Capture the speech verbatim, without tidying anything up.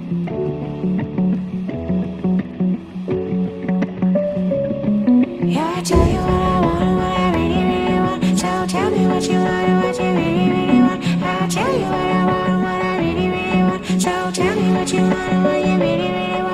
Yeah, I tell you what I want and what I really, really want. So tell me what you want and what you really, really want. I tell you what I want and what I really, really want. So tell me what you want and what you really, really want.